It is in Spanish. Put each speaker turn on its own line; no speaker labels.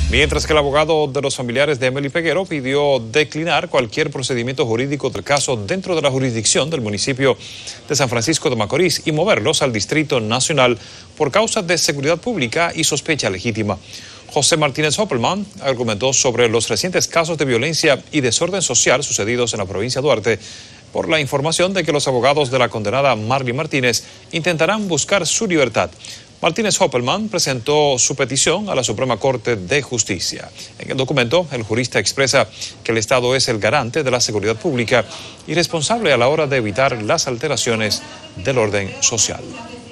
Mientras que el abogado de los familiares de Emily Peguero pidió declinar cualquier procedimiento jurídico del caso dentro de la jurisdicción del municipio de San Francisco de Macorís y moverlos al Distrito Nacional por causa de seguridad pública y sospecha legítima. José Martínez Hoppelman argumentó sobre los recientes casos de violencia y desorden social sucedidos en la provincia de Duarte por la información de que los abogados de la condenada Marly Martínez intentarán buscar su libertad. Martínez Hoppelman presentó su petición a la Suprema Corte de Justicia. En el documento, el jurista expresa que el Estado es el garante de la seguridad pública y responsable a la hora de evitar las alteraciones del orden social.